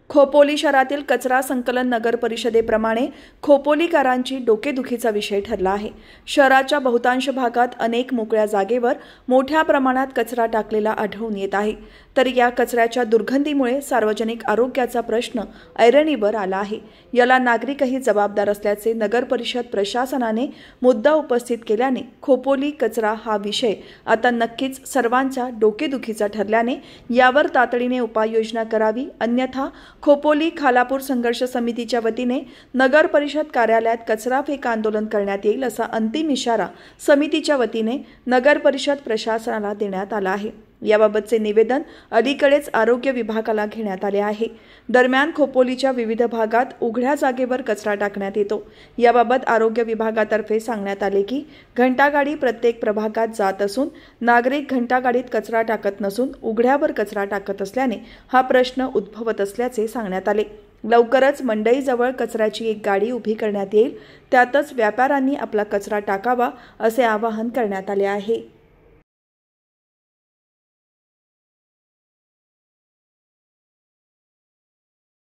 खोपोली शहरातील कचरा संकलन नगर परिषदेप्रमाणे खोपोलीकरांची डोकेदुखीचा विषय ठरला आहे। शहराच्या बहुतांश भागात अनेक मोकळ्या जागेवर मोठ्या प्रमाणात कचरा टाकलेला आढळून येत आहे। तर या कचऱ्याच्या दुर्गंधीमुळे सार्वजनिक आरोग्याचा प्रश्न ऐरणीवर आला आहे। याला नागरिकही जबाबदार असल्याचे नगर परिषद प्रशासनाने मुद्दा उपस्थित केल्याने खोपोली कचरा हा विषय आता नक्कीच सर्वांच्या डोकेदुखीचा ठरल्याने यावर तातडीने उपाययोजना करावी, अन्यथा खोपोली खालापूर संघर्ष समितीच्या वतीने नगर परिषद कार्यालयात कचरा फेक आंदोलन करण्यात येईल असा अंतिम इशारा समितीच्या वतीने नगर परिषद प्रशासनाला देण्यात आला आहे। याबाबतचे निवेदन अलीकडेच आरोग्य विभागाला घेण्यात आले आहे। दरम्यान खोपोलीच्या विविध भागात उघड्या जागेवर कचरा टाकण्यात येतो। याबाबत आरोग्य विभागातर्फे सांगण्यात आले की घंटागाडी प्रत्येक प्रभागात जात असून नागरिक घंटागाडीत कचरा टाकत नसून उघड्यावर कचरा टाकत असल्याने हा प्रश्न उद्भवत असल्याचे सांगण्यात आले। लवकरच मंडईजवळ कचऱ्याची एक गाडी उभी करण्यात येईल, त्यातच व्यापाऱ्यांनी आपला कचरा टाकावा असे आवाहन करण्यात आले आहे।